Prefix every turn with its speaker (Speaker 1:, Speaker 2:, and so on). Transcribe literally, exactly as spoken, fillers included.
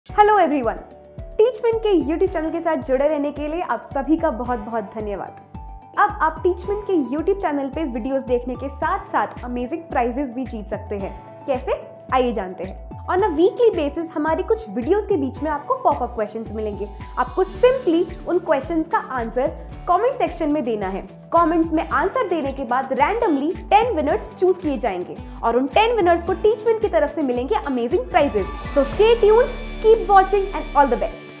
Speaker 1: Hello everyone, Teachment के YouTube channel के साथ जुड़े रहने के लिए आप सभी का बहुत बहुत धन्यवाद। अब आप टीचमेंट के यूट्यूब चैनल पे वीडियोस देखने के साथ साथ अमेजिंग प्राइजेस भी जीत सकते हैं। कैसे? आइए जानते हैं। ऑन अ वीकली बेसिस हमारी कुछ वीडियोस के बीच में आपको पॉपअप क्वेश्चंस मिलेंगे। आपको सिंपली उन क्वेश्चंस का आंसर कमेंट सेक्शन में देना है। कमेंट्स में आंसर देने के बाद रैंडमली टेन विनर्स चूज किए जाएंगे और उन टेन विनर्स को टीचमेंट की तरफ से मिलेंगे amazing prizes. So stay tuned, keep watching and all the best.